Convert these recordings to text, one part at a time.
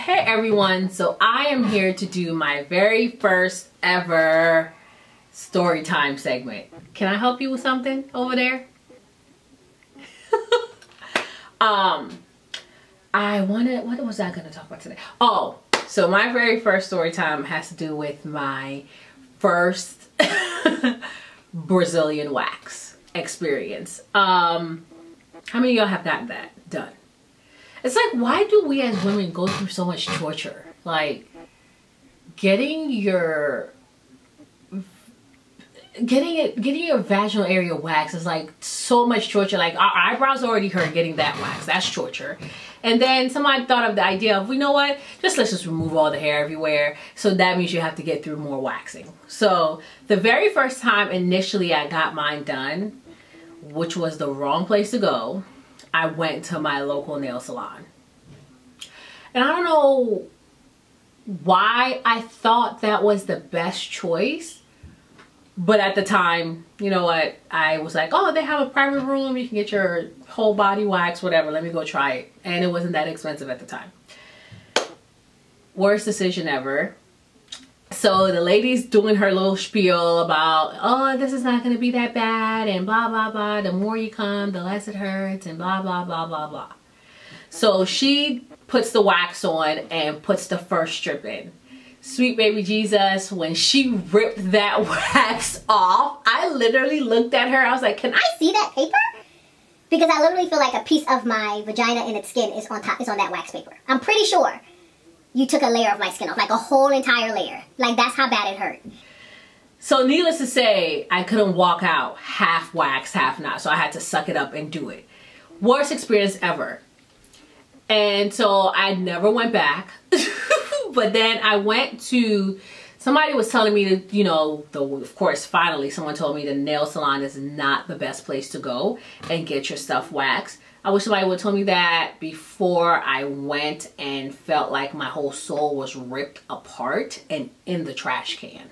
Hey everyone, so I am here to do my very first ever story time segment. Can I help you with something over there? What was I gonna talk about today? Oh, so my very first story time has to do with my first Brazilian wax experience. How many of y'all have gotten that done? It's like, why do we as women go through so much torture? Like, getting your vaginal area waxed is like so much torture. Like, our eyebrows already hurt getting that waxed. That's torture. And then somebody thought of the idea of, you know what? Let's just remove all the hair everywhere. So that means you have to get through more waxing. So the very first time initially I got mine done, which was the wrong place to go, I went to my local nail salon. And I don't know why I thought that was the best choice. But at the time, you know what? I was like, oh, they have a private room. You can get your whole body wax, whatever. Let me go try it. And it wasn't that expensive at the time. Worst decision ever. So the lady's doing her little spiel about, oh, this is not going to be that bad and blah, blah, blah. The more you come, the less it hurts and blah, blah, blah, blah, blah. So she puts the wax on and puts the first strip in. Sweet baby Jesus, when she ripped that wax off, I literally looked at her. I was like, can I see that paper? Because I literally feel like a piece of my vagina and its skin is on that wax paper. I'm pretty sure you took a layer of my skin off, like a whole entire layer. Like, that's how bad it hurt. So needless to say, I couldn't walk out half wax, half not. So I had to suck it up and do it. Worst experience ever. And so I never went back. But then I went to, somebody was telling me that, you know, of course, finally someone told me the nail salon is not the best place to go and get your stuff waxed. I wish somebody would have told me that before I went and felt like my whole soul was ripped apart and in the trash can.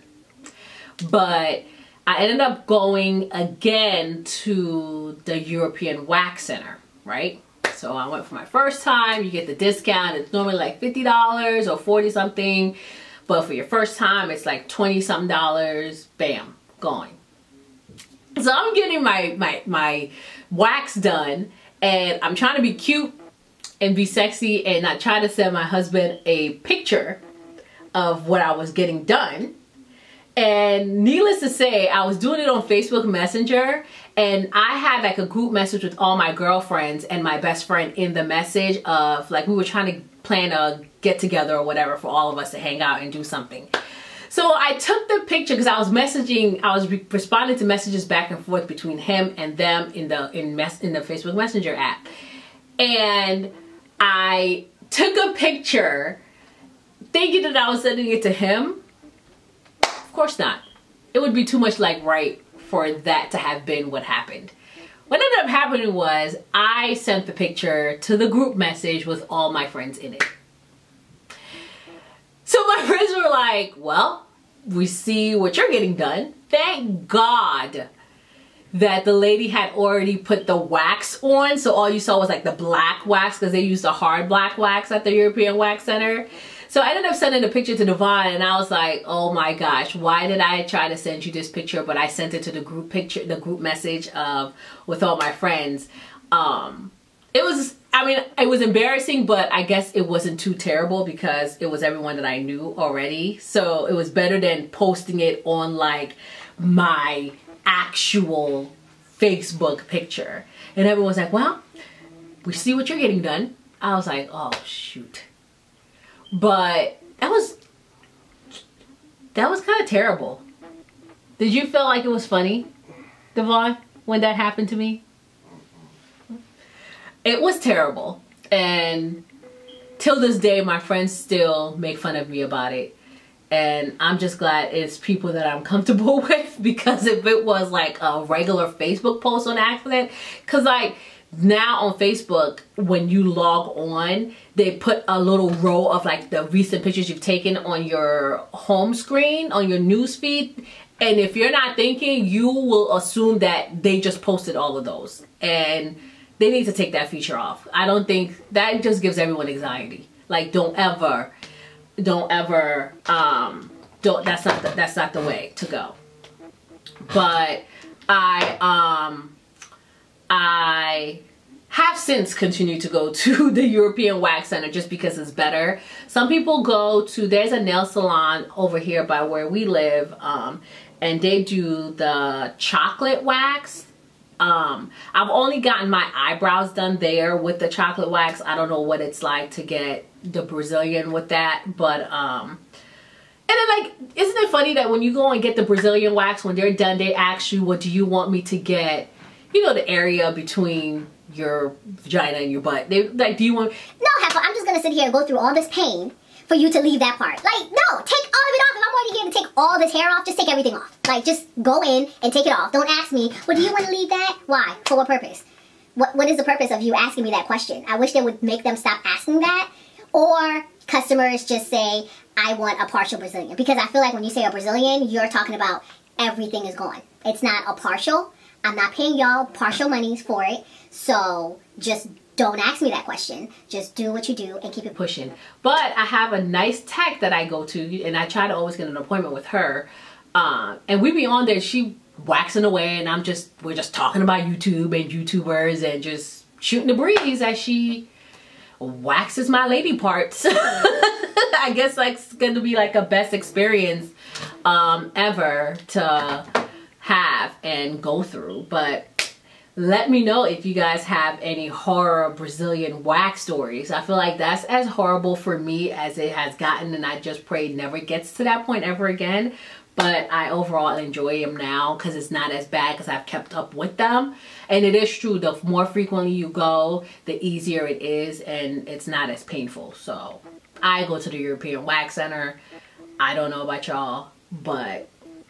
But I ended up going again to the European Wax Center, right? So I went for my first time. You get the discount. It's normally like $50 or 40 something. But for your first time, it's like 20 something dollars. Bam, going. So I'm getting my wax done. And I'm trying to be cute and be sexy, and I tried to send my husband a picture of what I was getting done. And needless to say, I was doing it on Facebook Messenger, and I had like a group message with all my girlfriends and my best friend in the message of, like, we were trying to plan a get together or whatever for all of us to hang out and do something. So I took the picture because I was responding to messages back and forth between him and them in the Facebook Messenger app. And I took a picture thinking that I was sending it to him. Of course not. It would be too much like right for that to have been what happened. What ended up happening was I sent the picture to the group message with all my friends in it. So my friends were like, well, we see what you're getting done. Thank God that the lady had already put the wax on. So all you saw was like the black wax, because they used the hard black wax at the European Wax Center. So I ended up sending a picture to Devon, and I was like, oh my gosh, why did I try to send you this picture? But I sent it to the group picture, the group message with all my friends. It was embarrassing, but I guess it wasn't too terrible because it was everyone that I knew already. So it was better than posting it on like my actual Facebook picture. And everyone was like, well, we see what you're getting done. I was like, oh shoot. But that was kind of terrible. Did you feel like it was funny, Devon, when that happened to me? It was terrible, and till this day my friends still make fun of me about it, and I'm just glad it's people that I'm comfortable with, because if it was like a regular Facebook post on accident, because like now on Facebook when you log on, they put a little row of like the recent pictures you've taken on your home screen, on your news feed, and if you're not thinking, you will assume that they just posted all of those, and they need to take that feature off. I don't think that just gives everyone anxiety. Like, don't ever, that's not the way to go. But I have since continued to go to the European Wax Center just because it's better. Some people go to, there's a nail salon over here by where we live, and they do the chocolate wax. I've only gotten my eyebrows done there with the chocolate wax. I don't know what it's like to get the Brazilian with that, but and then, like, isn't it funny that when you go and get the Brazilian wax, when they're done, they ask you, what do you want me to get? You know, the area between your vagina and your butt. They like, do you want? No, Heifer, I'm just gonna sit here and go through all this pain for you to leave that part. Like, no, take all of it off. If I'm already here to take all this hair off, just take everything off. Like, just go in and take it off. Don't ask me, well, do you want to leave that? Why? For what purpose? What is the purpose of you asking me that question? I wish they would make them stop asking that. Or customers just say, I want a partial Brazilian. Because I feel like when you say a Brazilian, you're talking about everything is gone. It's not a partial. I'm not paying y'all partial monies for it. So just don't ask me that question. Just do what you do and keep it pushing. But I have a nice tech that I go to, and I try to always get an appointment with her. And we be on there, she waxing away, and we're just talking about YouTube and YouTubers and just shooting the breeze as she waxes my lady parts. I guess like it's gonna be like a best experience ever to have and go through. But let me know if you guys have any horror Brazilian wax stories. I feel like that's as horrible for me as it has gotten, and I just pray it never gets to that point ever again. But I overall enjoy them now because it's not as bad because I've kept up with them. And it is true, the more frequently you go, the easier it is, and it's not as painful. So I go to the European Wax Center. I don't know about y'all, but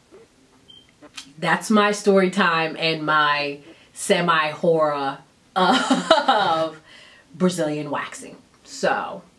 that's my story time and my semi-horror of Brazilian waxing. So